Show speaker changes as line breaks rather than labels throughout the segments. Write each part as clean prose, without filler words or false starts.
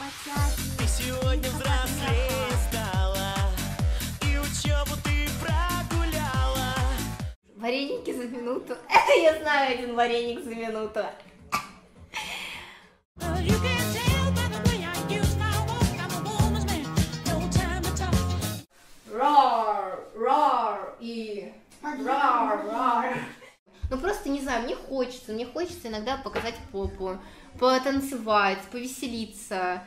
Ты сегодня взрослее стала, и учебу ты прогуляла.
Вареники за минуту. Я знаю один вареник за минуту. Рар и рар. Ну просто не знаю, мне хочется иногда показать попу, потанцевать, повеселиться.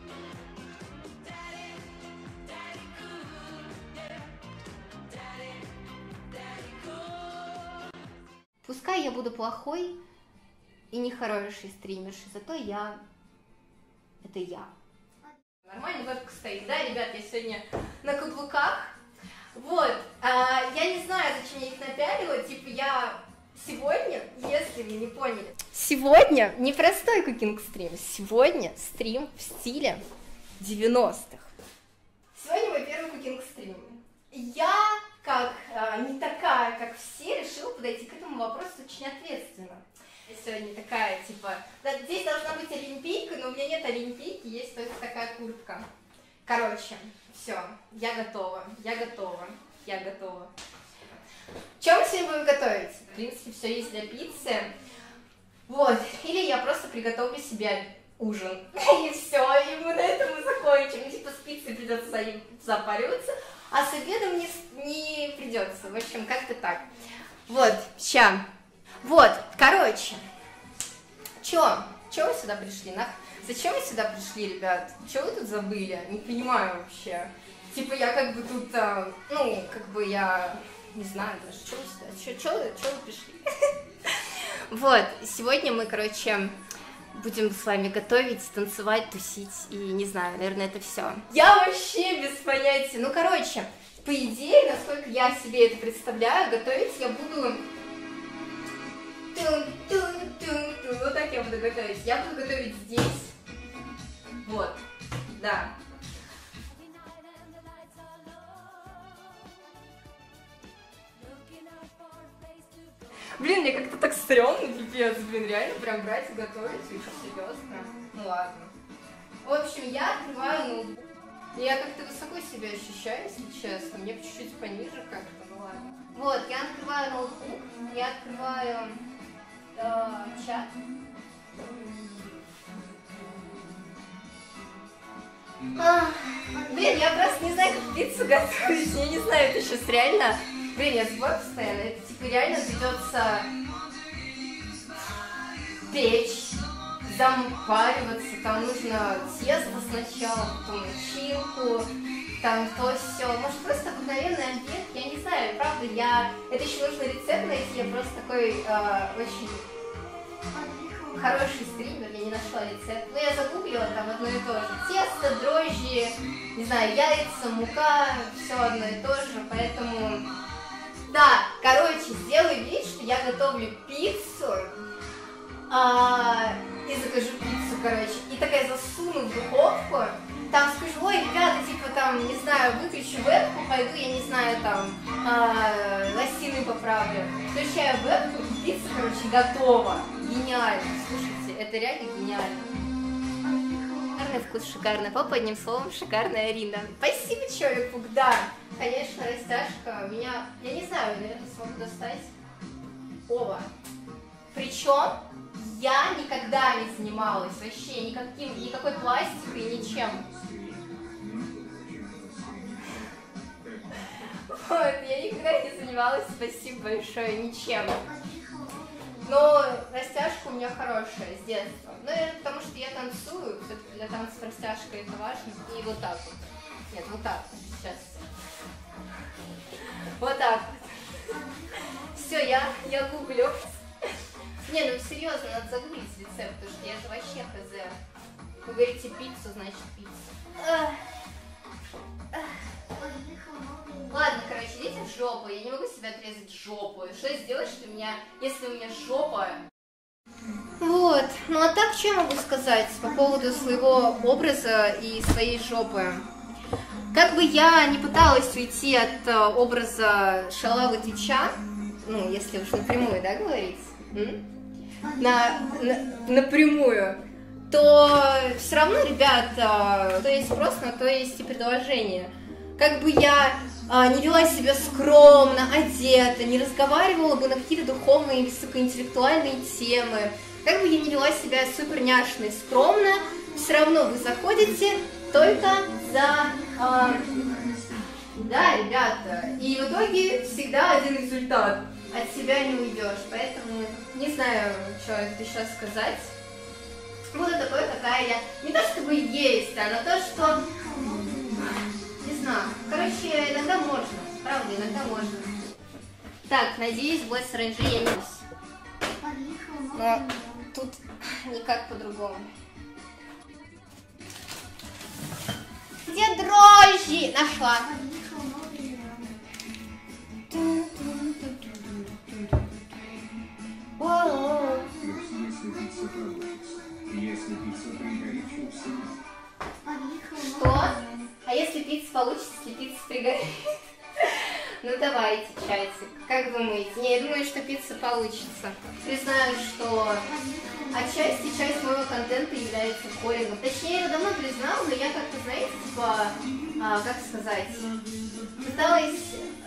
Пускай я буду плохой и нехороший стримершей, зато я — это я. Нормально бабка стоит, да, ребят, я сегодня на каблуках. Вот, я не знаю, зачем я их напялила, типа я сегодня, если вы не поняли, сегодня не простой кукинг-стрим, сегодня стрим в стиле 90-х. Сегодня мой первый кукинг-стрим. Я, как не такая, как все, решила подойти к этому вопросу очень ответственно. Я сегодня такая, типа, да, здесь должна быть олимпийка, но у меня нет олимпийки, есть только такая куртка. Короче, все, я готова. Что мы сегодня будем готовить? В принципе, все есть для пиццы. Вот, или я просто приготовлю себе ужин. И все, и мы на этом и закончим. Ну, типа, с пиццей придется запариваться, а с обедом не придется. В общем, как-то так. Вот, ща. Вот, короче. Чё вы сюда пришли? Зачем вы сюда пришли, ребят? Чё вы тут забыли? Не понимаю вообще. Типа я как бы тут, ну, как бы я не знаю даже, чё вы сюда, чё вы пришли? Вот, сегодня мы, короче, будем с вами готовить, танцевать, тусить и, не знаю, наверное, это все. Я вообще без понятия. Ну, короче, по идее, насколько я себе это представляю, готовить я буду... Вот так я буду готовить. Я буду готовить здесь. Вот, да. Блин, мне как-то так стрёмно, пипец, блин, реально прям брать и готовить, и серьезно. Ну ладно. В общем, я открываю ноутбук. Я как-то высоко себя ощущаю, если честно. Мне чуть-чуть пониже как-то, ну ладно. Вот, я открываю ноутбук, я открываю чат. Блин, я просто не знаю, как пиццу готовить, я не знаю, это сейчас реально... Блин, я сбор постоянно, это типа реально придется печь, зампариваться, там нужно тесто сначала, потом начинку, там то все. Может просто обыкновенный обед, я не знаю, правда, это еще нужно рецепт найти, я просто такой очень хороший стример, я не нашла рецепт, но я загуглила там одно и то же. Тесто, дрожжи, не знаю, яйца, мука, все одно и то же, поэтому... Да, короче, сделаю вид, что я готовлю пиццу, и закажу пиццу, короче, и такая засуну в духовку, там скажу, ой, ребята, типа там, не знаю, выключу вебку, пойду, я не знаю, там, лосины поправлю. Включаю вебку, и пицца, короче, готова. Гениально, слушайте, это реально гениально. Шикарный вкус, шикарная попа, одним словом, шикарная Арина. Спасибо, человек-пук, да. Конечно, растяжка у меня, я не знаю, наверное, смогу достать. Оба. Причем я никогда не занималась вообще никакой пластикой, ничем. Вот, я никогда не занималась, спасибо большое, ничем. Но растяжка у меня хорошая с детства. Ну, это потому что я танцую, все-таки для танца растяжка это важно. И вот так вот. Нет, вот так вот. Сейчас. Вот так вот. Все, я гуглю. Не, ну серьезно, надо загуглить рецепт, потому что я же вообще хз. Вы говорите пиццу, значит пицца. Ладно, короче, идите в жопу, я не могу себе отрезать жопу. Что сделать, что если у меня жопа... Вот, ну а так, что я могу сказать по поводу своего образа и своей жопы? Как бы я не пыталась уйти от образа шалавы Твича, ну, если уж напрямую, да, говорить? Напрямую. то все равно, ребята, то есть спрос, на то есть и предложение. Как бы я не вела себя скромно, одета, не разговаривала бы на какие-то духовные, высокоинтеллектуальные темы, как бы я не вела себя супер няшно и скромно, все равно вы заходите только за... Да, ребята, и в итоге всегда один результат. От себя не уйдешь, поэтому не знаю, что это еще сказать. Вот такой, какая я. Не то чтобы есть, а на то, что... Не знаю. Короче, иногда можно. Правда, иногда можно. Так, надеюсь, больше раньше я не бусь. Но тут никак по-другому. Где дрожжи? Нашла. Что? А если пицца получится, если пицца пригорит? Ну давайте, чатик. Как думаете? Не, я думаю, что пицца получится. Признаю, что отчасти часть моего контента является коллингом. Точнее, я его давно признала, но я как-то, знаете, типа, как сказать, пыталась...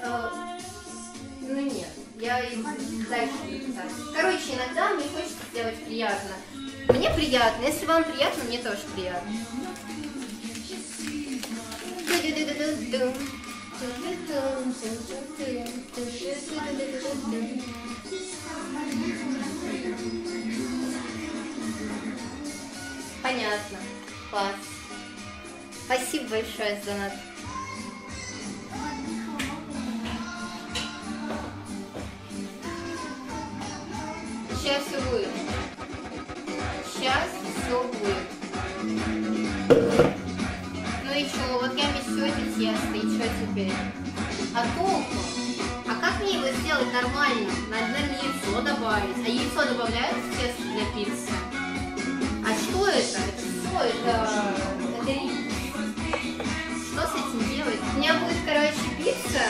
ну нет, я и дальше не пытаюсь. Короче, иногда мне хочется сделать приятно. Мне приятно, если вам приятно, мне тоже приятно. Понятно. Класс. Спасибо большое за донат. Сейчас все будет. Сейчас все будет. Ну и что, вот я месю это тесто, и что теперь? А толку? А как мне его сделать нормально? Надо яйцо добавить. А яйцо добавляют в тесто для пиццы? А что это? Это что? Это что с этим делать? У меня будет, короче, пицца.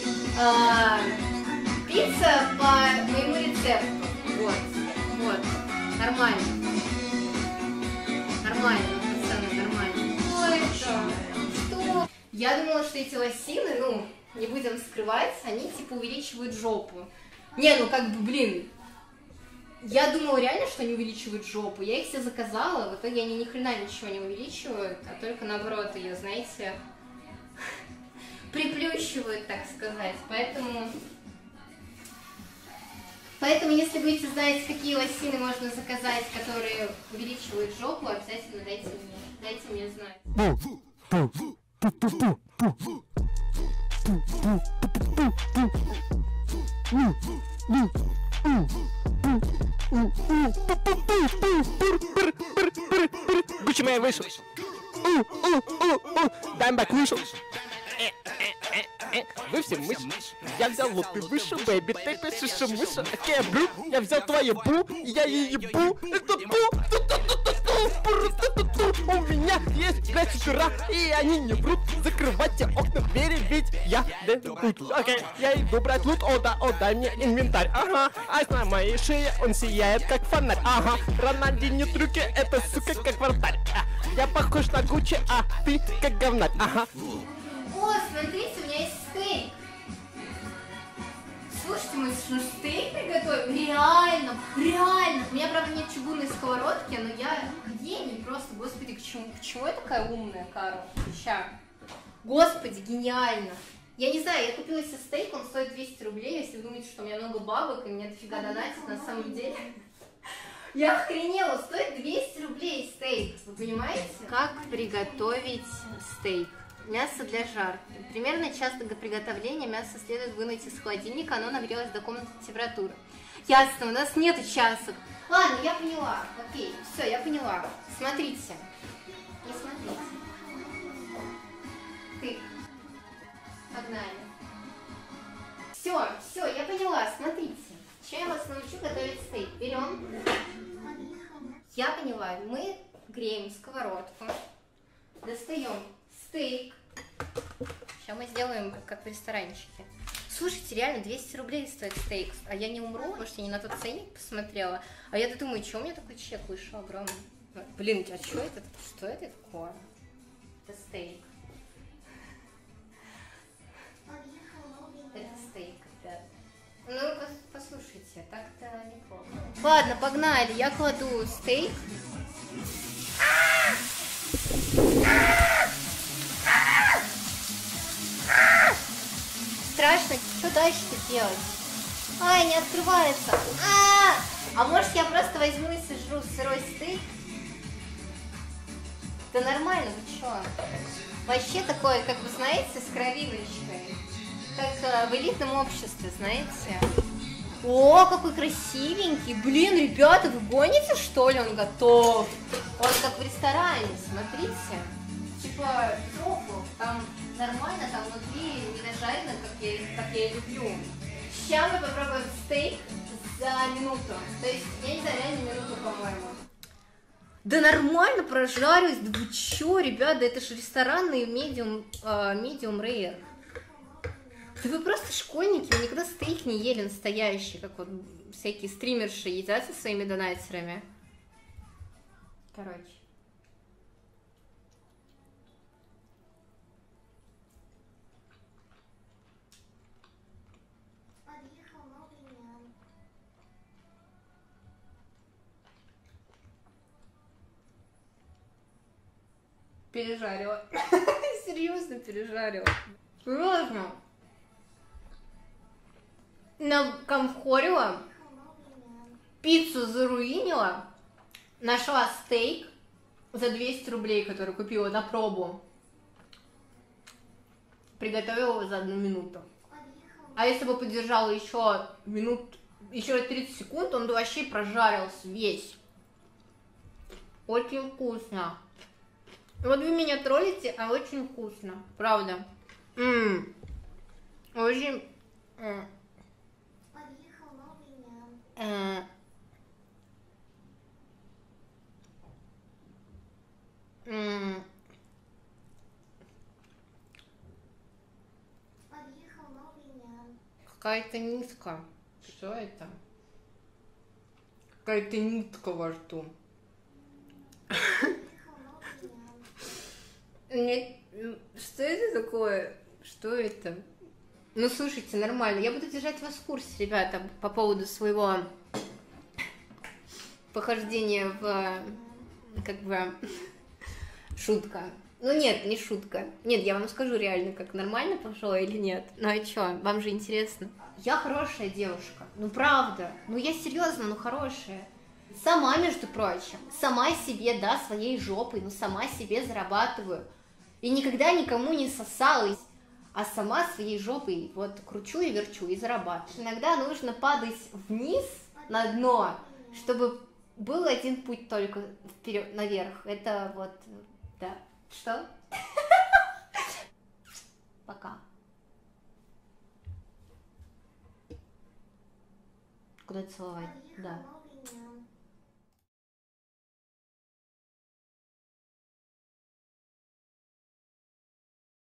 Пицца по моему рецепту. Вот. Вот. Нормально. Нормально, пацаны, нормально. Что это? Что? Я думала, что эти лосины, ну, не будем скрывать, они типа увеличивают жопу. Не, ну как бы, блин. Я думала реально, что они увеличивают жопу. Я их себе заказала, в итоге они ни хрена ничего не увеличивают, а только наоборот ее, знаете, приплющивают, так сказать. Поэтому, если будете знать, какие лосины можно заказать, которые увеличивают жопу, обязательно дайте мне знать.
Гуччи Мэн вышел. Даймбэк вышел. Вы все мышь. Я взял лук и вышел, бэйби, ты пишешь мыша. Окей, бру, я взял твою бу, и я ей ебу. Это бу. У меня есть 5 утра, и они не врут. Закрывайте окна, двери, ведь я тут. Окей, я иду брать лут, о да, дай мне инвентарь. Ага, айс на моей шее, он сияет как фонарь. Ага, Рональдинho трюки, это сука как вратарь. Я похож на Гуччи, а ты как говнарь. Ага.
О, смотрите, у меня есть стейк. Слушайте, мы стейк приготовим. Реально. У меня, правда, нет чугунной сковородки, но я гений просто. Господи, к чему я такая умная, Карл? Ща. Господи, гениально. Я не знаю, я купила себе стейк, он стоит 200 рублей. Если вы думаете, что у меня много бабок и мне дофига донатит, на самом деле... Я охренела, стоит 200 рублей стейк. Вы понимаете? Как приготовить стейк? Мясо для жарки. Примерно час до приготовления мясо следует вынуть из холодильника, оно нагрелось до комнатной температуры. Ясно, у нас нету часов. Ладно, я поняла. Окей, все, я поняла. Смотрите. Не смотрите. Тык. Погнали. Все, я поняла, смотрите. Сейчас я вас научу готовить стейк. Берем. Я поняла, мы греем сковородку. Достаем стейк. Сейчас мы сделаем как в ресторанчике. Слушайте, реально 200 рублей стоит стейк. А я не умру, потому что я не на тот ценник посмотрела. А я думаю, что у меня такой чек вышел огромный. Блин, а что это? Что это такое? Это стейк. Это стейк, ребят. Ну, послушайте, так-то неплохо. Ладно, погнали. Я кладу стейк. Страшно. Что дальше-то делать? Ай, не открывается. А может я просто возьму и сожру сырой стейк? Да нормально, вы чё? Вообще такое, как вы знаете, с кровиночкой. Как в элитном обществе, знаете. О, какой красивенький. Блин, ребята, вы гоните, что ли? Он готов. Он как в ресторане, смотрите. Типа сверху, там нормально, там внутри не нажарено, как я и люблю. Сейчас мы попробуем стейк за минуту. То есть, я не знаю, реально минуту, по-моему. Да нормально прожарилась, да вы чё, ребята, это же ресторанный медиум rare. Да вы просто школьники, вы никогда стейк не ели настоящий, как вот всякие стримерши едят со своими донатерами. Короче. Пережарила. Серьезно пережарила. Серьезно. Накомфорила. Пиццу заруинила. Нашла стейк за 200 рублей, который купила на пробу. Приготовила его за 1 минуту. А если бы подержала еще 30 секунд, он бы вообще прожарился весь. Очень вкусно. Вот вы меня троллите, а очень вкусно. Правда. Очень... Какая-то нитка. Что это? Какая-то нитка во рту. Нет, что это такое? Что это? Ну, слушайте, нормально. Я буду держать вас в курсе, ребята, по поводу своего похождения в... как бы... шутка. Ну, нет, не шутка. Нет, я вам скажу реально, как нормально пошло или нет. Ну, а чё, вам же интересно. Я хорошая девушка. Ну, правда. Ну, я серьезно, ну, хорошая. Сама, между прочим. Сама себе, да, своей жопой, ну, сама себе зарабатываю. И никогда никому не сосалась. А сама своей жопой вот кручу и верчу и зарабатываю. Иногда нужно падать вниз на дно, чтобы был один путь только вперед, наверх. Это вот, да. Что? Пока. Куда целовать? Да.